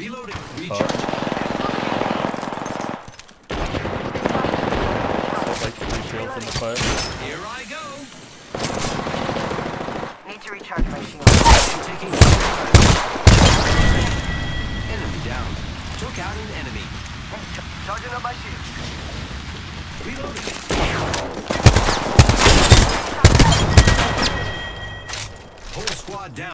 Reloading. Recharge. Like 3 shields in the fight. Here I go. Need to recharge my shield. Taking fire. Enemy down. Took out an enemy. Charging up my shield. Reloading. Whole squad down.